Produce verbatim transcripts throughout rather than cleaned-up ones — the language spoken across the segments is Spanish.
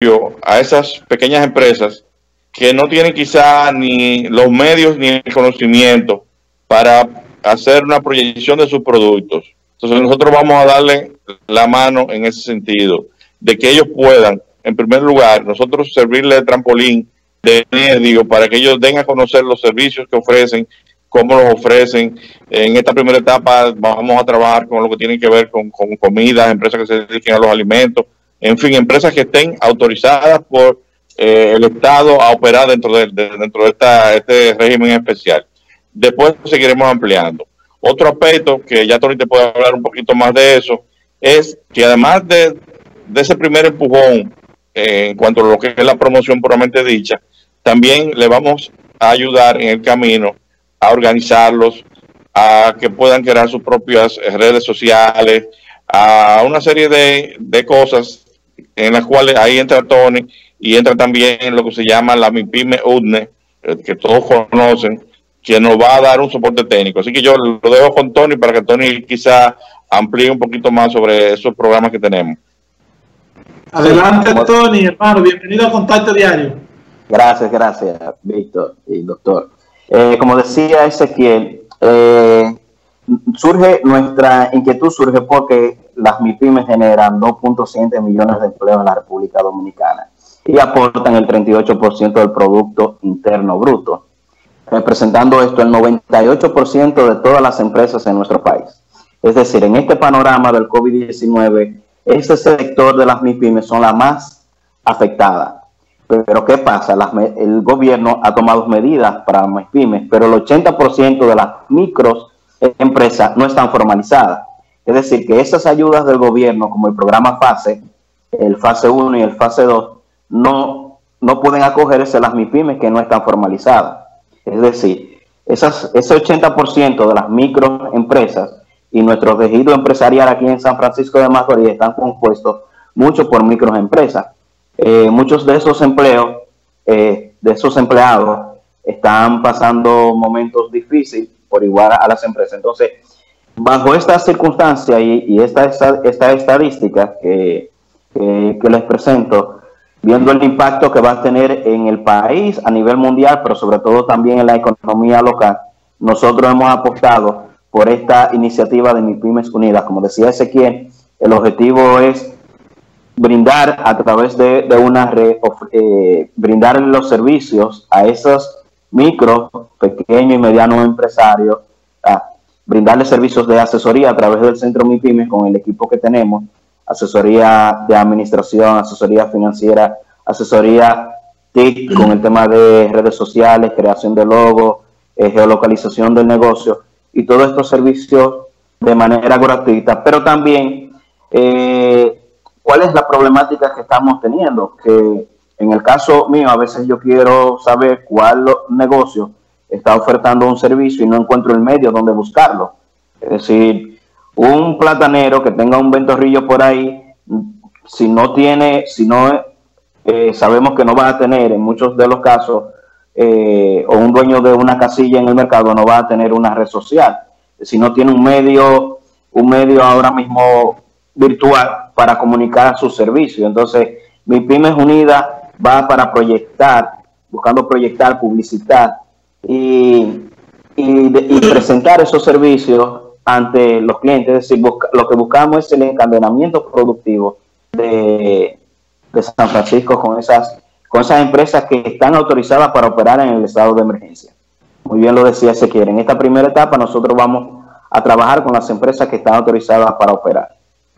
apoyo a esas pequeñas empresas que no tienen quizá ni los medios ni el conocimiento para hacer una proyección de sus productos. Entonces nosotros vamos a darle la mano en ese sentido, de que ellos puedan, en primer lugar, nosotros servirle de trampolín, de medio, para que ellos den a conocer los servicios que ofrecen, cómo los ofrecen. En esta primera etapa vamos a trabajar con lo que tiene que ver con, con comidas, empresas que se dediquen a los alimentos, en fin, empresas que estén autorizadas por eh, el Estado a operar dentro de, de dentro de esta, este régimen especial. Después seguiremos ampliando. Otro aspecto, que ya Tony te puede hablar un poquito más de eso, es que además de, de ese primer empujón eh, en cuanto a lo que es la promoción puramente dicha, también le vamos a ayudar en el camino a organizarlos, a que puedan crear sus propias redes sociales, a una serie de, de cosas en las cuales ahí entra Tony y entra también lo que se llama la MIPYME U D N E, que todos conocen, que nos va a dar un soporte técnico. Así que yo lo dejo con Tony para que Tony quizá amplíe un poquito más sobre esos programas que tenemos. Adelante, Tony, hermano, bienvenido a Contacto Diario. Gracias, gracias, Víctor y doctor. Eh, como decía Ezequiel, eh, surge nuestra inquietud surge porque las MIPYMES generan dos punto siete millones de empleos en la República Dominicana y aportan el treinta y ocho por ciento del Producto Interno Bruto, representando esto el noventa y ocho por ciento de todas las empresas en nuestro país. Es decir, en este panorama del COVID diecinueve, este sector de las MIPYMES son las más afectadas. Pero ¿qué pasa? Las, el gobierno ha tomado medidas para las MIPYMES, pero el ochenta por ciento de las microempresas no están formalizadas. Es decir, que esas ayudas del gobierno, como el programa FASE, el FASE uno y el FASE dos, no, no pueden acogerse las MIPYMES que no están formalizadas. Es decir, esas, ese ochenta por ciento de las microempresas y nuestro tejido empresarial aquí en San Francisco de Macorís están compuestos mucho por microempresas. Eh, muchos de esos empleos, eh, de esos empleados, están pasando momentos difíciles por igual a las empresas. Entonces, bajo esta circunstancia y, y esta, esta, esta estadística que, que, que les presento, viendo el impacto que va a tener en el país a nivel mundial, pero sobre todo también en la economía local, nosotros hemos apostado por esta iniciativa de MIPYMES Unidas. Como decía Ezequiel, el objetivo es brindar a través de, de una red, eh, brindar los servicios a esos micro, pequeños y medianos empresarios, a brindarles servicios de asesoría a través del Centro MIPYMES con el equipo que tenemos, asesoría de administración, asesoría financiera, asesoría T I C con el tema de redes sociales, creación de logos, eh, geolocalización del negocio y todos estos servicios de manera gratuita. Pero también, eh, ¿cuál es la problemática que estamos teniendo? Que en el caso mío, a veces yo quiero saber cuál negocio está ofertando un servicio y no encuentro el medio donde buscarlo. Es decir, un platanero que tenga un ventorrillo por ahí, si no tiene, si no eh, sabemos que no va a tener en muchos de los casos, eh, o un dueño de una casilla en el mercado no va a tener una red social. Si no tiene un medio, un medio ahora mismo virtual para comunicar sus servicios. Entonces, MIPYMES Unidas va para proyectar, buscando proyectar, publicitar y, y, y presentar esos servicios ante los clientes. Es decir, busca, lo que buscamos es el encadenamiento productivo de, de San Francisco con esas, con esas empresas que están autorizadas para operar en el estado de emergencia. Muy bien lo decía Ezequiel. En esta primera etapa nosotros vamos a trabajar con las empresas que están autorizadas para operar.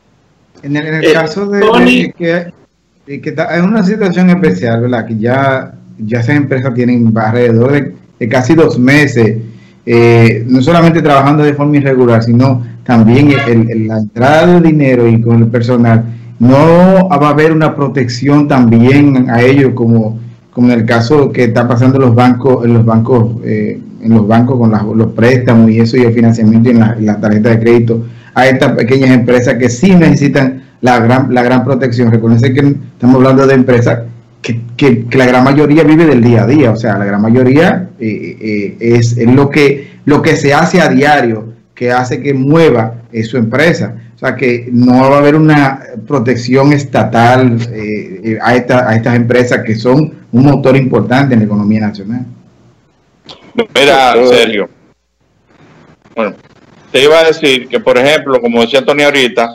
En el, en el eh, caso de, de que, de que está en una situación especial, ¿verdad? Que ya, ya esas empresas tienen alrededor de, de casi dos meses, eh, no solamente trabajando de forma irregular, sino también el, el, la entrada de dinero y con el personal. No va a haber una protección también a ellos, como, como en el caso que está pasando en los bancos, en los bancos, eh, en los bancos con las, los préstamos y eso, y el financiamiento y en la, en la tarjeta de crédito a estas pequeñas empresas que sí necesitan la gran, la gran protección. Recuerden que estamos hablando de empresas que, que, que la gran mayoría vive del día a día, o sea, la gran mayoría eh, eh, es, es lo que lo que se hace a diario, que hace que mueva eh, su empresa. O sea, que no va a haber una protección estatal eh, a, esta, a estas empresas que son un motor importante en la economía nacional. Mira, Sergio, bueno, te iba a decir que, por ejemplo, como decía Tony ahorita,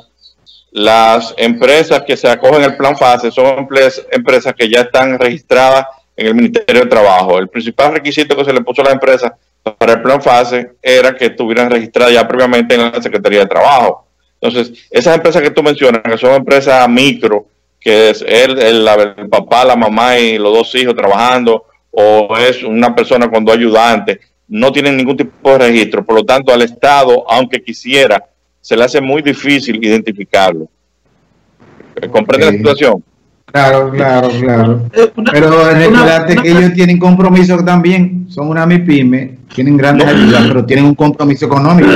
las empresas que se acogen al plan FASE son empresas que ya están registradas en el Ministerio de Trabajo. El principal requisito que se le puso a las empresas para el plan FASE era que estuvieran registradas ya previamente en la Secretaría de Trabajo. Entonces, esas empresas que tú mencionas, que son empresas micro, que es el, el, el papá, la mamá y los dos hijos trabajando, o es una persona con dos ayudantes, no tienen ningún tipo de registro. Por lo tanto, al Estado, aunque quisiera, se le hace muy difícil identificarlo. ¿Comprende okay. la situación? Claro, claro, claro. Pero recuérdate que ellos tienen compromiso también, son una MIPYME, tienen grandes no. ayudas, pero tienen un compromiso económico.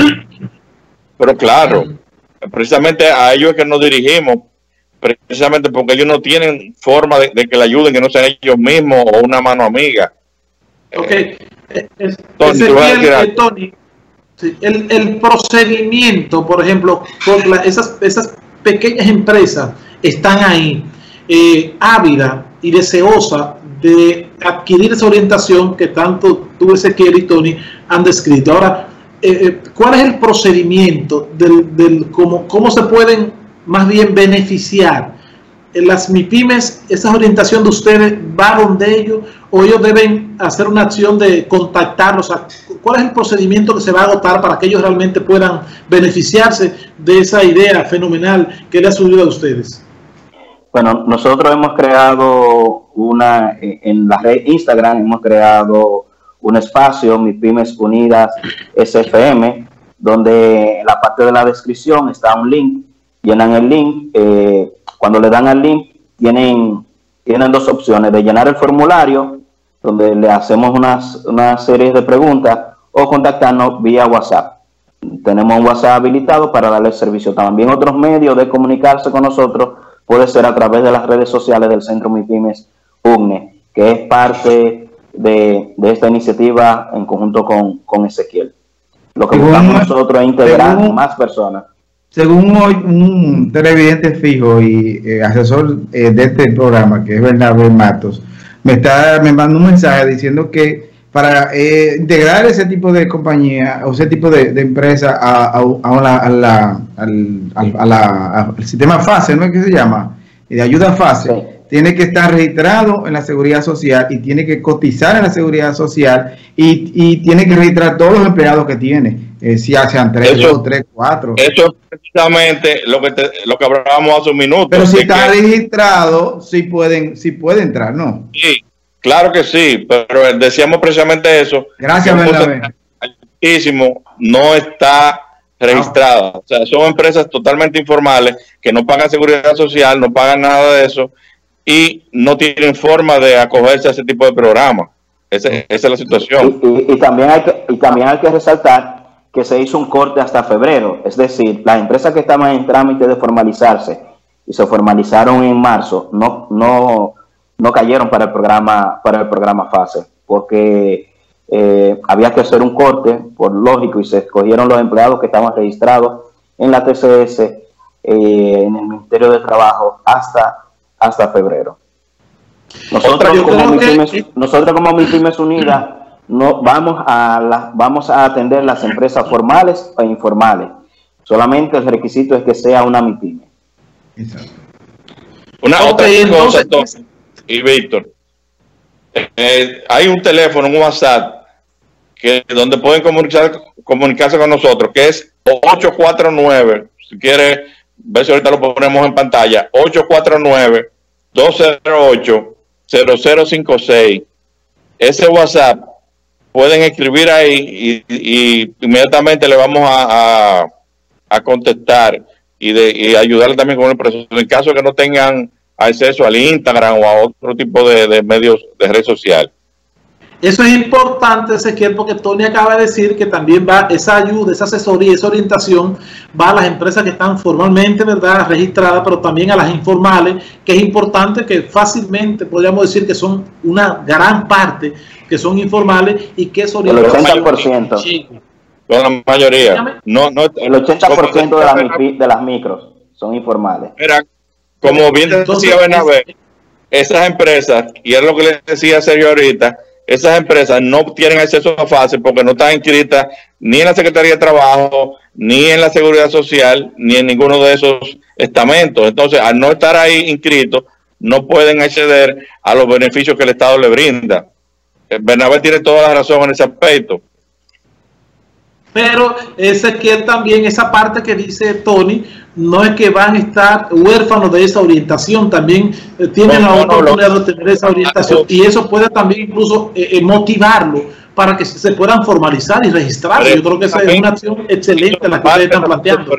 Pero claro, precisamente a ellos es que nos dirigimos, precisamente porque ellos no tienen forma de, de que le ayuden, que no sean ellos mismos o una mano amiga. Ok, eh, es, Tony, el, Tony sí, el, el procedimiento, por ejemplo, por la, esas, esas pequeñas empresas están ahí, eh, ávida y deseosa de adquirir esa orientación que tanto tú, Ezequiel y Tony han descrito. Ahora, eh, ¿cuál es el procedimiento del, del cómo, cómo se pueden más bien beneficiar en las MIPYMES? ¿Esa orientación de ustedes va donde ellos o ellos deben hacer una acción de contactarlos? ¿Cuál es el procedimiento que se va a agotar para que ellos realmente puedan beneficiarse de esa idea fenomenal que le ha subido a ustedes? Bueno, nosotros hemos creado una, en la red Instagram hemos creado un espacio, MIPYMES Unidas S F M, donde en la parte de la descripción está un link. Llenan el link, eh, cuando le dan al link tienen, tienen dos opciones: de llenar el formulario, donde le hacemos unas, una serie de preguntas, o contactarnos vía WhatsApp. Tenemos un WhatsApp habilitado para darle servicio. También otros medios de comunicarse con nosotros puede ser a través de las redes sociales del Centro MIPYMES U N E, que es parte de, de esta iniciativa en conjunto con, con Ezequiel. Lo que buscamos nosotros es integrar según, más personas. Según hoy un televidente fijo y eh, asesor eh, de este programa, que es Bernabé Matos, me está me manda un mensaje diciendo que para eh, integrar ese tipo de compañía o ese tipo de, de empresa a, a, a la, a la, al, a la, al sistema FASE, ¿no es que se llama? De ayuda FASE, sí. Tiene que estar registrado en la Seguridad Social y tiene que cotizar en la Seguridad Social y, y tiene que registrar todos los empleados que tiene, eh, si sean tres, eso, dos, tres, cuatro. Eso es precisamente lo que te, lo que hablábamos hace un minuto. Pero si está que, registrado, sí pueden, sí puede entrar, ¿no? Sí. Claro que sí, pero decíamos precisamente eso. Gracias, Bernabé. Altísimo, no está registrada. O sea, son empresas totalmente informales que no pagan seguridad social, no pagan nada de eso y no tienen forma de acogerse a ese tipo de programas. Esa, esa es la situación. Y, y, y, también hay que, y también hay que resaltar que se hizo un corte hasta febrero. Es decir, las empresas que estaban en trámite de formalizarse y se formalizaron en marzo, no, no, no cayeron para el programa, para el programa FASE, porque eh, había que hacer un corte, por lógico, y se escogieron los empleados que estaban registrados en la T C S, eh, en el Ministerio de Trabajo, hasta, hasta febrero. Nosotros como, MIPYMES, que... nosotros como MIPYMES Unidas no, vamos, a la, vamos a atender las empresas formales e informales. Solamente el requisito es que sea una MIPYME. Exacto. Una otra cosa, entonces, y Víctor, eh, hay un teléfono, un WhatsApp, que donde pueden comunicar, comunicarse con nosotros, que es ocho cuatro nueve, si quiere ver si ahorita lo ponemos en pantalla, ocho cuatro nueve, dos cero ocho, cero cero cinco seis. Ese WhatsApp pueden escribir ahí y, y inmediatamente le vamos a, a, a contestar y, de, y ayudarle también con el proceso. En caso de que no tengan acceso al Instagram o a otro tipo de, de medios de red social. Eso es importante, Ezequiel, porque Tony acaba de decir que también va esa ayuda, esa asesoría, esa orientación va a las empresas que están formalmente, ¿verdad?, registradas, pero también a las informales, que es importante, que fácilmente podríamos decir que son una gran parte que son informales y que es orientación. El ochenta por ciento. Con la mayoría. No, no, el ochenta por ciento de, la, de las micros son informales. Mira, como bien decía Bernabé, esas empresas, y es lo que les decía Sergio ahorita, esas empresas no tienen acceso fácil porque no están inscritas ni en la Secretaría de Trabajo, ni en la Seguridad Social, ni en ninguno de esos estamentos. Entonces, al no estar ahí inscritos, no pueden acceder a los beneficios que el Estado le brinda. Bernabé tiene toda la razón en ese aspecto. Pero Ezequiel también, esa parte que dice Tony, no es que van a estar huérfanos de esa orientación, también eh, tienen no, la no, oportunidad no, de tener esa orientación, y eso puede también incluso eh, motivarlo para que se puedan formalizar y registrar. Yo creo que esa es una acción excelente la que ustedes están planteando.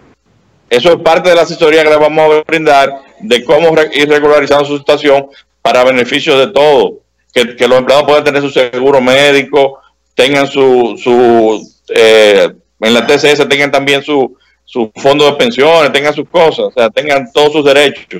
Eso es parte de la asesoría que le vamos a brindar de cómo ir regularizando su situación para beneficio de todos, que, que los empleados puedan tener su seguro médico, tengan su, su eh, en la T C S tengan también su, su fondo de pensiones, tengan sus cosas, o sea, tengan todos sus derechos.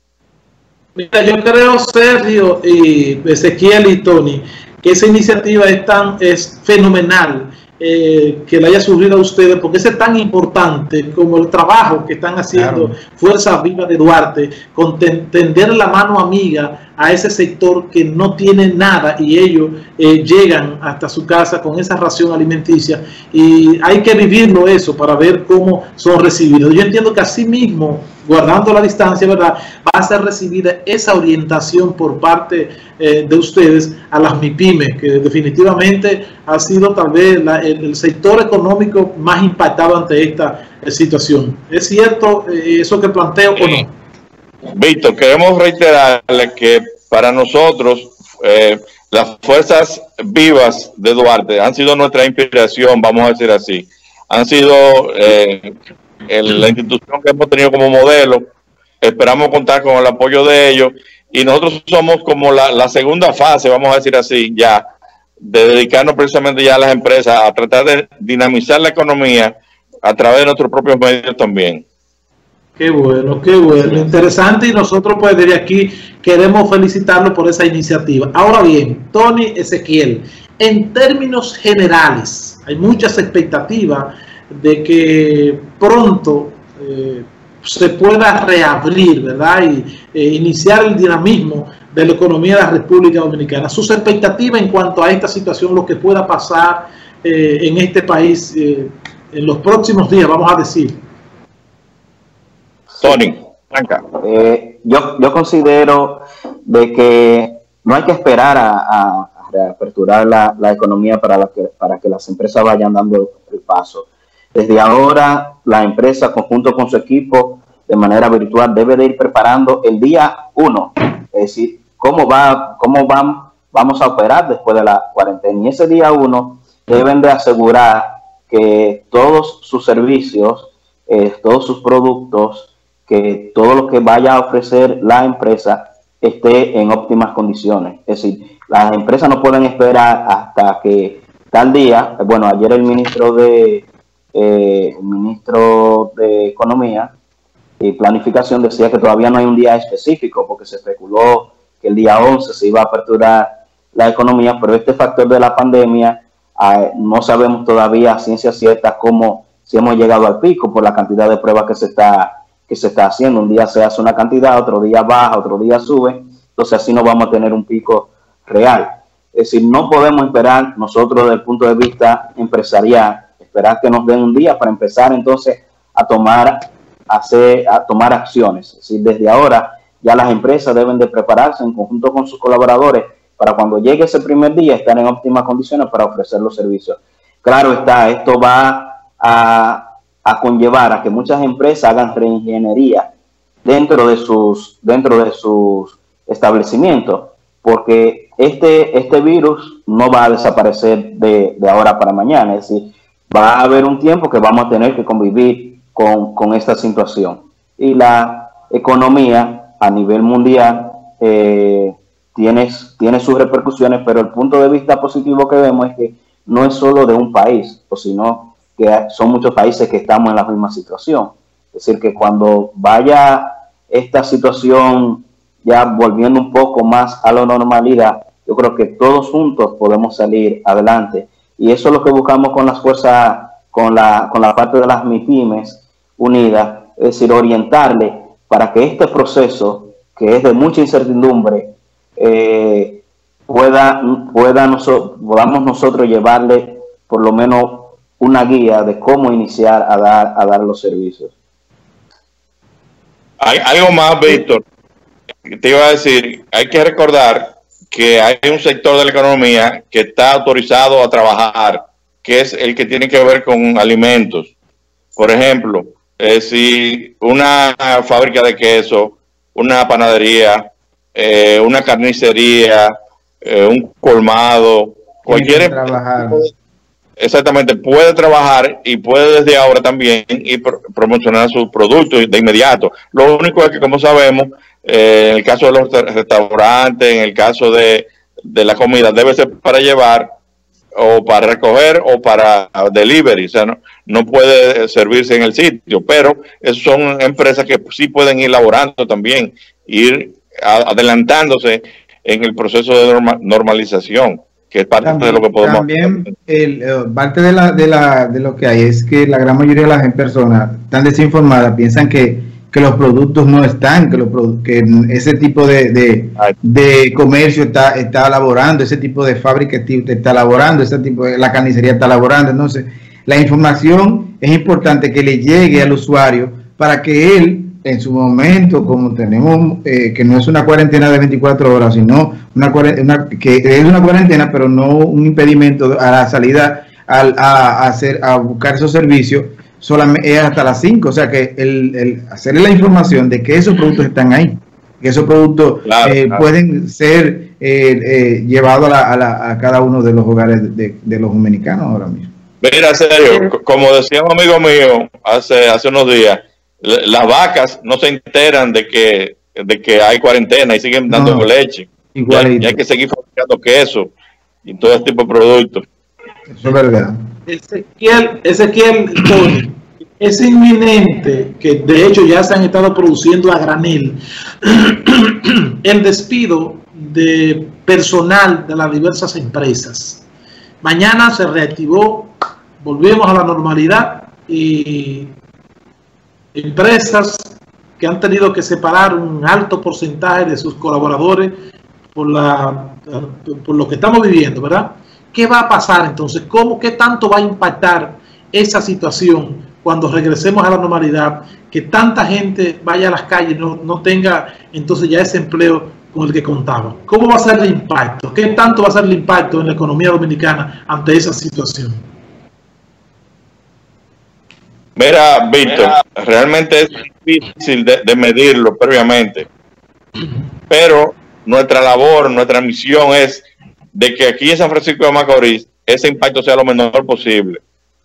Mira, yo creo, Sergio y Ezequiel y Tony, que esa iniciativa es tan es fenomenal, eh, que la haya surgido a ustedes, porque es tan importante como el trabajo que están haciendo, claro, Fuerza Viva de Duarte, con ten, tender la mano amiga a ese sector que no tiene nada, y ellos eh, llegan hasta su casa con esa ración alimenticia, y hay que vivirlo eso para ver cómo son recibidos. Yo entiendo que así mismo, guardando la distancia, ¿verdad?, va a ser recibida esa orientación por parte eh, de ustedes a las MIPYMES, que definitivamente ha sido tal vez la, el, el sector económico más impactado ante esta eh, situación. ¿Es cierto eh, eso que planteo o no? Víctor, queremos reiterarle que para nosotros eh, las fuerzas vivas de Duarte han sido nuestra inspiración, vamos a decir así. Han sido eh, el, la institución que hemos tenido como modelo. Esperamos contar con el apoyo de ellos, y nosotros somos como la, la segunda fase, vamos a decir así, ya, de dedicarnos precisamente ya a las empresas, a tratar de dinamizar la economía a través de nuestros propios medios también. Qué bueno, qué bueno, interesante, y nosotros pues desde aquí queremos felicitarlo por esa iniciativa. Ahora bien, Tony, Ezequiel, en términos generales, hay muchas expectativas de que pronto eh, se pueda reabrir, ¿verdad?, y eh, iniciar el dinamismo de la economía de la República Dominicana. Sus expectativas en cuanto a esta situación, lo que pueda pasar eh, en este país eh, en los próximos días, vamos a decir. Tony, Franca. Eh, yo, yo considero de que no hay que esperar a, a, a reaperturar la, la economía para, la que, para que las empresas vayan dando el, el paso. Desde ahora, la empresa, conjunto con su equipo, de manera virtual, debe de ir preparando el día uno, es decir, cómo va, cómo van, vamos a operar después de la cuarentena. Y ese día uno deben de asegurar que todos sus servicios, eh, todos sus productos, que todo lo que vaya a ofrecer la empresa esté en óptimas condiciones. Es decir, las empresas no pueden esperar hasta que tal día, bueno, ayer el ministro de eh, el ministro de Economía y Planificación decía que todavía no hay un día específico, porque se especuló que el día once se iba a aperturar la economía, pero este factor de la pandemia, eh, no sabemos todavía a ciencia cierta cómo, si hemos llegado al pico por la cantidad de pruebas que se está que se está haciendo. Un día se hace una cantidad, otro día baja, otro día sube, entonces así no vamos a tener un pico real. Es decir, no podemos esperar nosotros desde el punto de vista empresarial, esperar que nos den un día para empezar entonces a tomar, a hacer, a tomar acciones. Es decir, desde ahora ya las empresas deben de prepararse en conjunto con sus colaboradores para cuando llegue ese primer día estar en óptimas condiciones para ofrecer los servicios. Claro está, esto va a a conllevar a que muchas empresas hagan reingeniería dentro de sus, dentro de sus establecimientos, porque este, este virus no va a desaparecer de, de ahora para mañana. Es decir, va a haber un tiempo que vamos a tener que convivir con, con esta situación. Y la economía a nivel mundial eh, tiene, tiene sus repercusiones, pero el punto de vista positivo que vemos es que no es solo de un país, o sino que son muchos países que estamos en la misma situación. Es decir, que cuando vaya esta situación ya volviendo un poco más a la normalidad, yo creo que todos juntos podemos salir adelante. Y eso es lo que buscamos con las fuerzas con la, con la parte de las MIPYMES unidas, es decir, orientarle para que este proceso, que es de mucha incertidumbre, eh, pueda, pueda noso, podamos nosotros llevarle por lo menos una guía de cómo iniciar a dar, a dar los servicios. Hay algo más, Víctor, te iba a decir, hay que recordar que hay un sector de la economía que está autorizado a trabajar, que es el que tiene que ver con alimentos. Por ejemplo, eh, si una fábrica de queso, una panadería, eh, una carnicería, eh, un colmado, cualquier trabajar. Exactamente, puede trabajar y puede desde ahora también ir pro promocionar sus productos de inmediato. Lo único es que, como sabemos, eh, en el caso de los restaurantes, en el caso de, de la comida, debe ser para llevar o para recoger o para delivery, o sea, no, no puede servirse en el sitio, pero son empresas que sí pueden ir laborando también, ir adelantándose en el proceso de norma, normalización, que es parte también, de lo que podemos también el, parte de, la, de, la, de lo que hay es que la gran mayoría de las personas están desinformadas, piensan que, que los productos no están, que, los, que ese tipo de, de, de comercio está, está laborando, ese tipo de fábrica está laborando, ese tipo de, la carnicería está laborando. Entonces, la información es importante que le llegue al usuario para que él, en su momento, como tenemos, eh, que no es una cuarentena de veinticuatro horas, sino una, una que es una cuarentena, pero no un impedimento a la salida a, a, a hacer a buscar esos servicios, solamente es hasta las cinco. O sea que el, el hacerle la información de que esos productos están ahí, que esos productos claro, eh, claro. pueden ser eh, eh, llevados a, la, a, la, a cada uno de los hogares de, de los dominicanos ahora mismo. Mira, serio, como decía un amigo mío hace, hace unos días, las vacas no se enteran de que de que hay cuarentena y siguen dando no, leche. Y hay, y hay que seguir fabricando queso y todo este tipo de productos. Eso es verdad. Ezequiel, Ezequiel, es inminente que de hecho ya se han estado produciendo a granel el despido de personal de las diversas empresas. Mañana se reactivó, volvimos a la normalidad y empresas que han tenido que separar un alto porcentaje de sus colaboradores por, la, por lo que estamos viviendo, ¿verdad? ¿Qué va a pasar entonces? ¿Cómo, qué tanto va a impactar esa situación cuando regresemos a la normalidad? Que tanta gente vaya a las calles, no, no tenga entonces ya ese empleo con el que contaba. ¿Cómo va a ser el impacto? ¿Qué tanto va a ser el impacto en la economía dominicana ante esa situación? Mira, Víctor, realmente es difícil de, de medirlo previamente, pero nuestra labor, nuestra misión es de que aquí en San Francisco de Macorís ese impacto sea lo menor posible.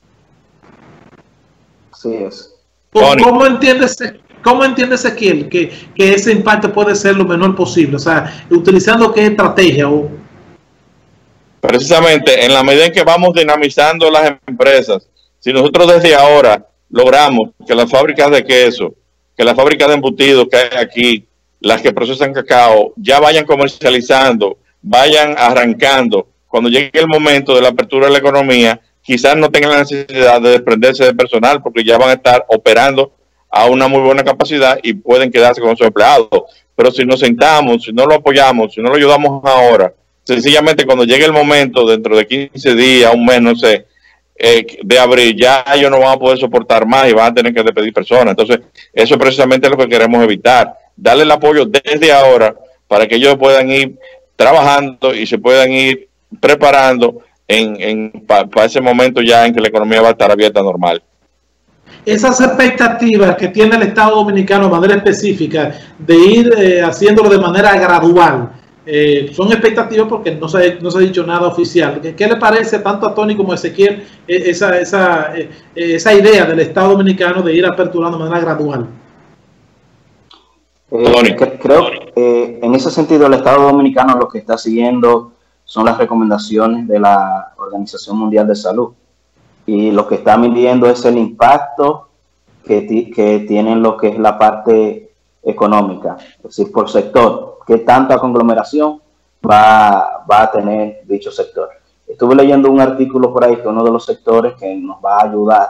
Así es. ¿Cómo, ¿Cómo entiendes, cómo entiende Ezequiel que, que ese impacto puede ser lo menor posible? O sea, utilizando qué estrategia o... Precisamente, en la medida en que vamos dinamizando las empresas, si nosotros desde ahora logramos que las fábricas de queso, que las fábricas de embutidos que hay aquí, las que procesan cacao, ya vayan comercializando, vayan arrancando. Cuando llegue el momento de la apertura de la economía, quizás no tengan la necesidad de desprenderse de personal porque ya van a estar operando a una muy buena capacidad y pueden quedarse con sus empleados. Pero si nos sentamos, si no lo apoyamos, si no lo ayudamos ahora, sencillamente cuando llegue el momento, dentro de quince días, un mes, no sé, Eh, de abril, ya ellos no van a poder soportar más y van a tener que despedir personas. Entonces, eso es precisamente lo que queremos evitar, darle el apoyo desde ahora para que ellos puedan ir trabajando y se puedan ir preparando en, en para pa ese momento ya en que la economía va a estar abierta normal. Esas expectativas que tiene el Estado Dominicano de manera específica de ir eh, haciéndolo de manera gradual, Eh, son expectativas porque no se, no se ha dicho nada oficial. ¿Qué, qué le parece tanto a Tony como a Ezequiel eh, esa, esa, eh, esa idea del Estado Dominicano de ir aperturando de manera gradual? Eh, que, creo que eh, en ese sentido el Estado Dominicano lo que está siguiendo son las recomendaciones de la Organización Mundial de Salud y lo que está midiendo es el impacto que, que tienen lo que es la parte económica, es decir, por sector. ¿Qué tanta conglomeración va, va a tener dicho sector? estuve leyendo un artículo por ahí que uno de los sectores que nos va a ayudar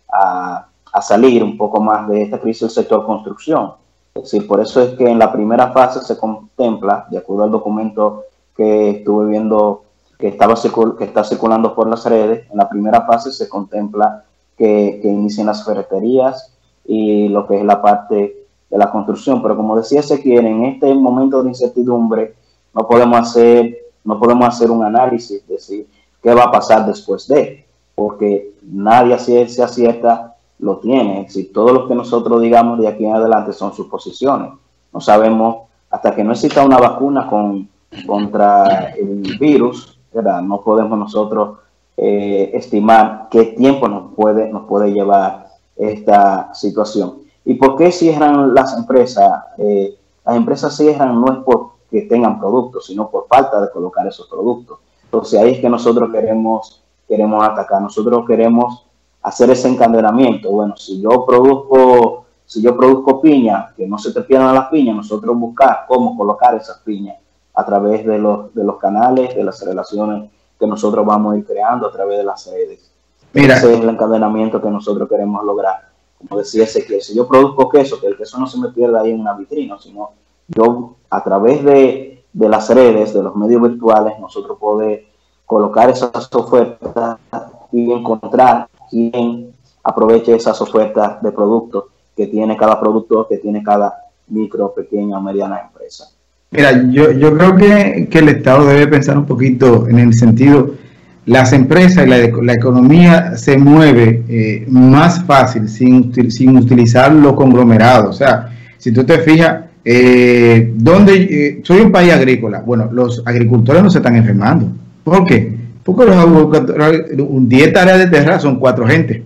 a, a salir un poco más de esta crisis, el sector construcción. Es decir, por eso es que en la primera fase se contempla, de acuerdo al documento que estuve viendo que, estaba circul que está circulando por las redes, en la primera fase se contempla que, que inicien las ferreterías y lo que es la parte de la construcción. Pero como decía Ezequiel, en este momento de incertidumbre no podemos hacer, no podemos hacer un análisis, decir qué va a pasar después de, porque nadie se acierta lo tiene. Es decir, todo lo que nosotros digamos de aquí en adelante son suposiciones. No sabemos, hasta que no exista una vacuna con, contra el virus, ¿verdad? No podemos nosotros eh, estimar qué tiempo nos puede, nos puede llevar esta situación. ¿Y por qué cierran las empresas? Eh, las empresas cierran no es porque tengan productos, sino por falta de colocar esos productos. Entonces ahí es que nosotros queremos, queremos atacar. Nosotros queremos hacer ese encadenamiento. Bueno, si yo produzco, si yo produzco piña, que no se te pierdan las piñas, nosotros buscar cómo colocar esas piñas a través de los, de los canales, de las relaciones que nosotros vamos a ir creando a través de las redes. Mira, ese es el encadenamiento que nosotros queremos lograr. Como decía Ezequiel, si yo produzco queso, que el queso no se me pierda ahí en una vitrina, sino yo a través de, de las redes, de los medios virtuales, nosotros podemos colocar esas ofertas y encontrar quien aproveche esas ofertas de productos que tiene cada productor, que tiene cada micro, pequeña o mediana empresa. Mira, yo, yo creo que, que el Estado debe pensar un poquito en el sentido, las empresas y la, la economía se mueve eh, más fácil sin, sin utilizar los conglomerados. O sea, si tú te fijas, eh, donde eh, soy un país agrícola, bueno, los agricultores no se están enfermando. ¿Por qué? Porque los agricultores, diez tareas de tierra son cuatro gente.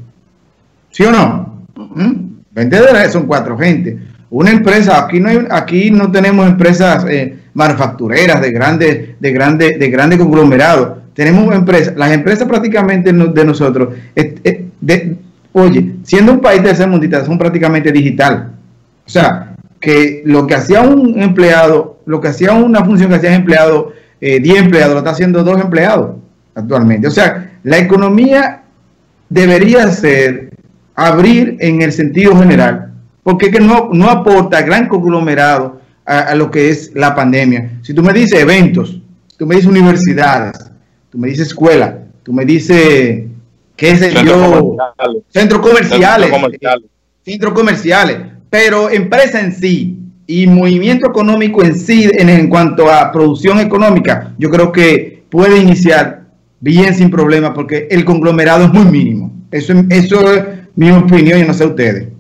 ¿Sí o no? ¿Mm? veinte tareas son cuatro gente. Una empresa, aquí no hay, aquí no tenemos empresas eh, manufactureras de grandes, de grandes, de grandes conglomerados. Tenemos empresas, las empresas prácticamente de nosotros, es, es, de, oye, siendo un país tercermundista, son prácticamente digital. O sea, que lo que hacía un empleado, lo que hacía una función que hacía empleado, eh, diez empleados, lo está haciendo dos empleados actualmente. O sea, la economía debería ser abrir en el sentido general, porque que no, no aporta gran conglomerado a, a lo que es la pandemia. Si tú me dices eventos, tú me dices universidades, tú me dices escuela, tú me dices, qué sé yo, comerciales. centros comerciales, centros comerciales. centros comerciales, pero empresa en sí y movimiento económico en sí, en, en cuanto a producción económica, yo creo que puede iniciar bien sin problema, porque el conglomerado es muy mínimo. Eso, eso es mi opinión, y no sé ustedes.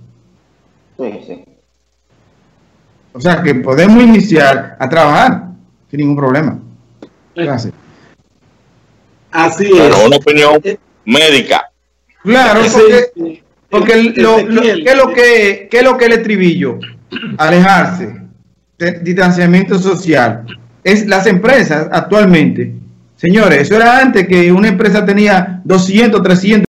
Sí, sí. O sea que podemos iniciar a trabajar sin ningún problema. Gracias. Así es. Pero una opinión médica. Claro, porque, porque lo, lo, ¿qué es lo que qué es lo que el estribillo? Alejarse, de, distanciamiento social. Es las empresas actualmente, señores, eso era antes que una empresa tenía doscientos, trescientos